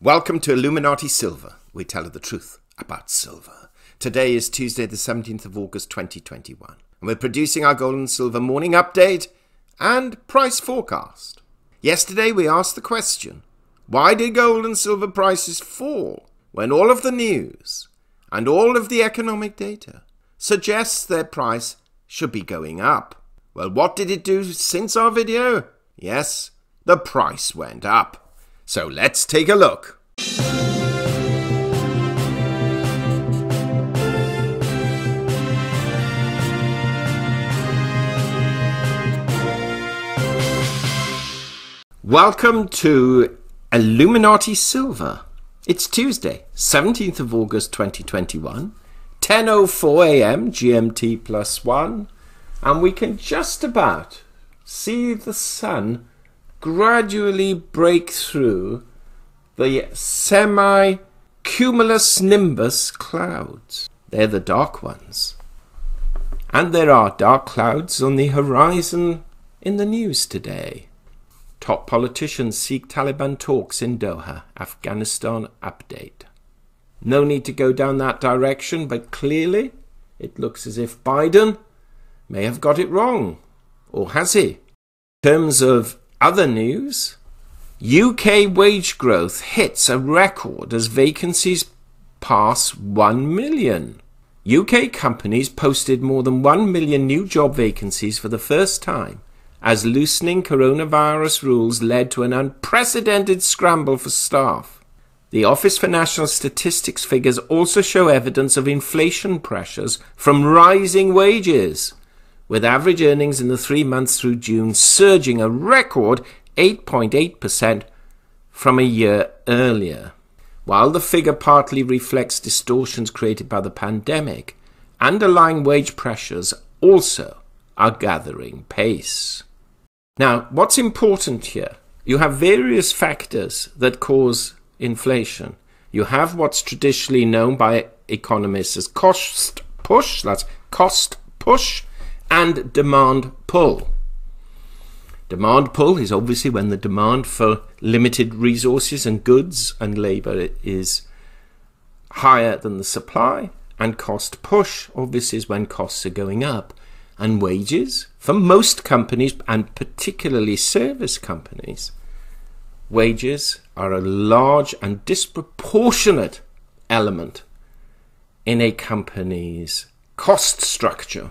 Welcome to Illuminati Silver. We tell you the truth about silver. Today is Tuesday the 17th of August 2021. And we're producing our gold and silver morning update and price forecast. Yesterday we asked the question, why did gold and silver prices fall when all of the news and all of the economic data suggests their price should be going up? Well, what did it do since our video? Yes, the price went up. So let's take a look. Welcome to Illuminati Silver. It's Tuesday, 17th of August 2021, 10:04 a.m. GMT +1, and we can just about see the sun gradually break through the semi-cumulus nimbus clouds. They're the dark ones. And there are dark clouds on the horizon in the news today. Top politicians seek Taliban talks in Doha. Afghanistan update. No need to go down that direction, but clearly it looks as if Biden may have got it wrong. Or has he? In terms of other news, UK wage growth hits a record as vacancies pass 1 million. UK companies posted more than 1 million new job vacancies for the first time as loosening coronavirus rules led to an unprecedented scramble for staff. The Office for National Statistics figures also show evidence of inflation pressures from rising wages, with average earnings in the 3 months through June surging a record 8.8% from a year earlier. While the figure partly reflects distortions created by the pandemic, underlying wage pressures also are gathering pace. Now, what's important here? You have various factors that cause inflation. You have what's traditionally known by economists as cost push, that's cost push, and demand pull. Demand pull is obviously when the demand for limited resources and goods and labour is higher than the supply, and cost push obviously is when costs are going up. And wages, for most companies, and particularly service companies, wages are a large and disproportionate element in a company's cost structure.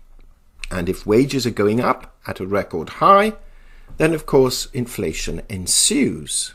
And if wages are going up at a record high, then of course inflation ensues.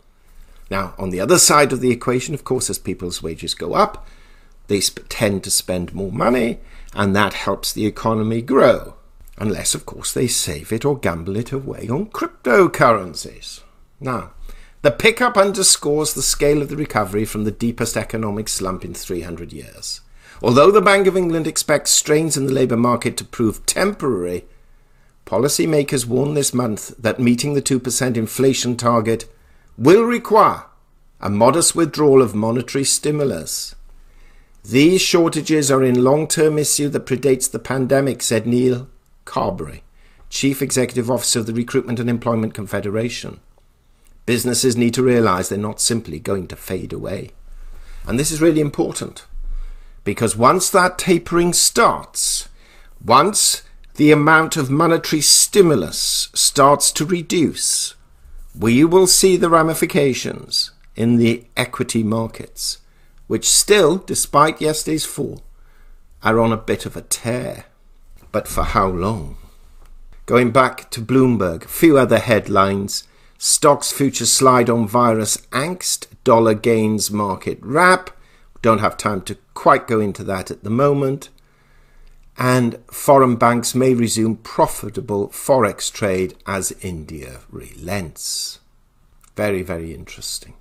Now, on the other side of the equation, of course, as people's wages go up, they tend to spend more money, and that helps the economy grow. Unless, of course, they save it or gamble it away on cryptocurrencies. Now, the pickup underscores the scale of the recovery from the deepest economic slump in 300 years. Although the Bank of England expects strains in the labour market to prove temporary, policymakers warn this month that meeting the 2% inflation target will require a modest withdrawal of monetary stimulus. These shortages are a long-term issue that predates the pandemic, said Neil Carberry, Chief Executive Officer of the Recruitment and Employment Confederation. Businesses need to realise they're not simply going to fade away. And this is really important, because once that tapering starts, once the amount of monetary stimulus starts to reduce, we will see the ramifications in the equity markets, which still, despite yesterday's fall, are on a bit of a tear. But for how long? Going back to Bloomberg, a few other headlines. Stocks futures slide on virus angst, dollar gains market wrap. Don't have time to quite go into that at the moment. And foreign banks may resume profitable forex trade as India relents. Very, very interesting.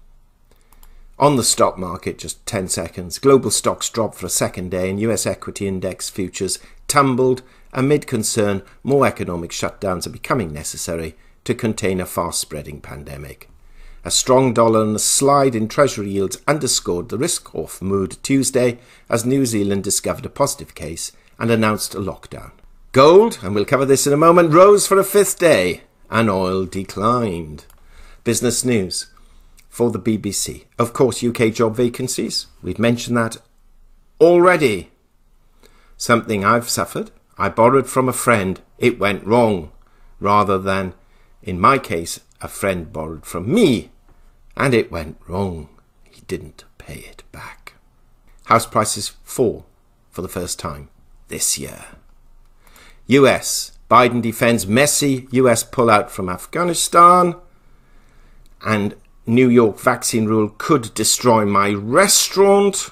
On the stock market, just 10 seconds, global stocks dropped for a second day and US equity index futures tumbled amid concern more economic shutdowns are becoming necessary to contain a fast-spreading pandemic. A strong dollar and a slide in Treasury yields underscored the risk-off mood Tuesday as New Zealand discovered a positive case and announced a lockdown. Gold, and we'll cover this in a moment, rose for a fifth day and oil declined. Business news. for the BBC. Of course, UK job vacancies. We've mentioned that already. Something I've suffered. I borrowed from a friend. It went wrong. Rather than, in my case, a friend borrowed from me. And it went wrong. He didn't pay it back. House prices fall for the first time this year. US. Biden defends messy US pullout from Afghanistan. And New York vaccine rule could destroy my restaurant.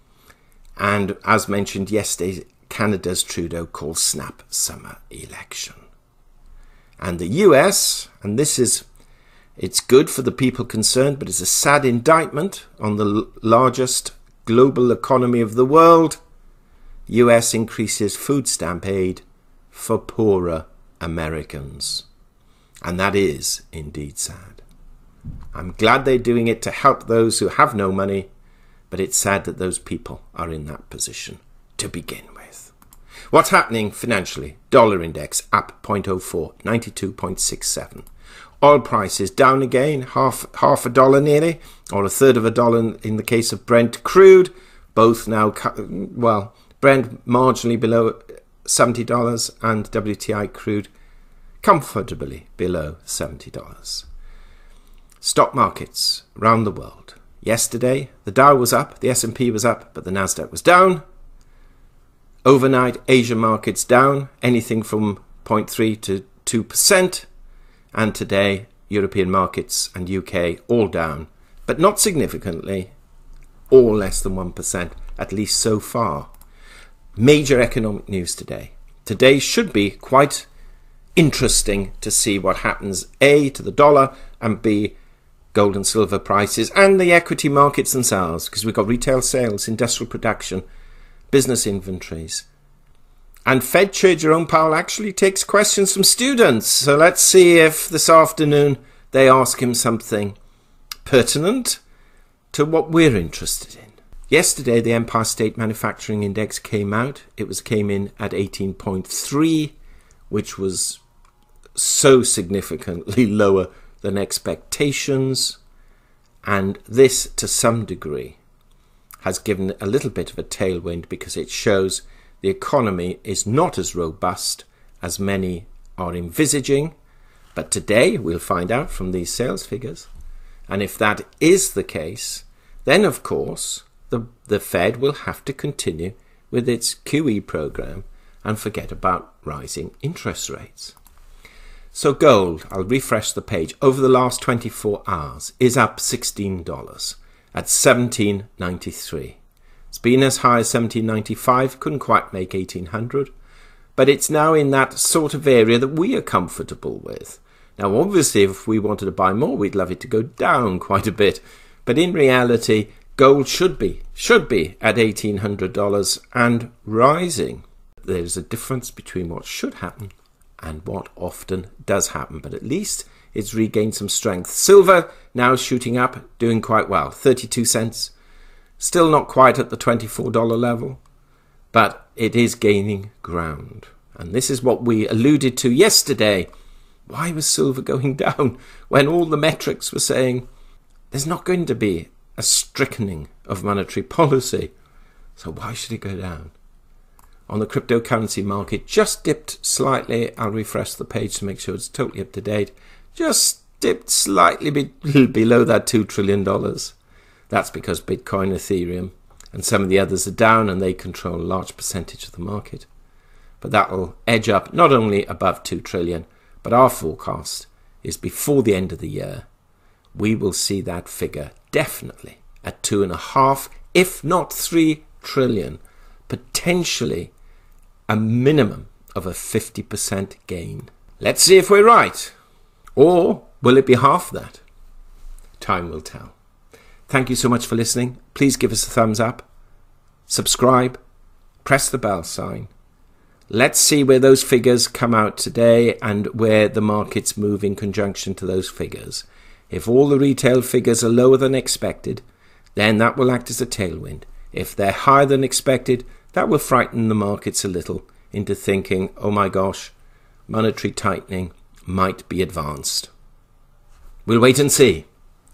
And as mentioned yesterday, Canada's Trudeau calls snap summer election. And the US, and it's good for the people concerned, but it's a sad indictment on the largest global economy of the world. US increases food stamp aid for poorer Americans. And that is indeed sad. I'm glad they're doing it to help those who have no money, but it's sad that those people are in that position to begin with. What's happening financially? Dollar index up 0.04, 92.67. Oil prices down again, half a dollar nearly, or a third of a dollar in the case of Brent crude. Both now, Brent marginally below $70 and WTI crude comfortably below $70. Stock markets around the world. Yesterday, the Dow was up, the S&P was up, but the Nasdaq was down. Overnight, Asian markets down, anything from 0.3 to 2%. And today, European markets and UK all down, but not significantly, all less than 1%, at least so far. Major economic news today. Today should be quite interesting to see what happens, A, to the dollar, and B, gold and silver prices, and the equity markets themselves, because we've got retail sales, industrial production, business inventories. And Fed Chair Jerome Powell actually takes questions from students. So let's see if this afternoon they ask him something pertinent to what we're interested in. Yesterday, the Empire State Manufacturing Index came out. Came in at 18.3, which was so significantly lower than expectations. And this, to some degree, has given a little bit of a tailwind because it shows the economy is not as robust as many are envisaging. But today we'll find out from these sales figures. And if that is the case, then of course the Fed will have to continue with its QE program and forget about rising interest rates. So gold, I'll refresh the page, over the last 24 hours is up $16 at $17.93. It's been as high as $17.95, couldn't quite make $1,800, but it's now in that sort of area that we are comfortable with. Now, obviously, if we wanted to buy more, we'd love it to go down quite a bit, but in reality, gold should be at $1,800 and rising. There's a difference between what should happen and what often does happen, but at least it's regained some strength. Silver now shooting up, doing quite well, 32 cents. Still not quite at the $24 level, but it is gaining ground. And this is what we alluded to yesterday. Why was silver going down when all the metrics were saying there's not going to be a strictening of monetary policy? So why should it go down? On the cryptocurrency market, just dipped slightly. I'll refresh the page to make sure it's totally up to date. Just dipped slightly below that $2 trillion. That's because Bitcoin, Ethereum, and some of the others are down and they control a large percentage of the market. But that will edge up not only above 2 trillion, but our forecast is before the end of the year, we will see that figure definitely at 2.5, if not 3 trillion, potentially a minimum of a 50% gain. Let's see if we're right. Or will it be half that? Time will tell. Thank you so much for listening. Please give us a thumbs up, subscribe, press the bell sign. Let's see where those figures come out today and where the markets move in conjunction to those figures. If all the retail figures are lower than expected, then that will act as a tailwind. If they're higher than expected, that will frighten the markets a little into thinking, oh my gosh, monetary tightening might be advanced. We'll wait and see.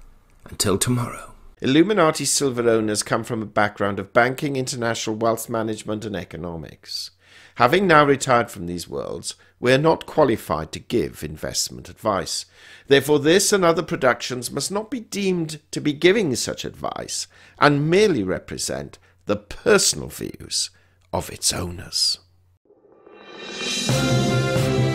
Until tomorrow. Illuminati silver owners come from a background of banking, international wealth management and economics. Having now retired from these worlds, we are not qualified to give investment advice. Therefore, this and other productions must not be deemed to be giving such advice and merely represent the personal views of its owners.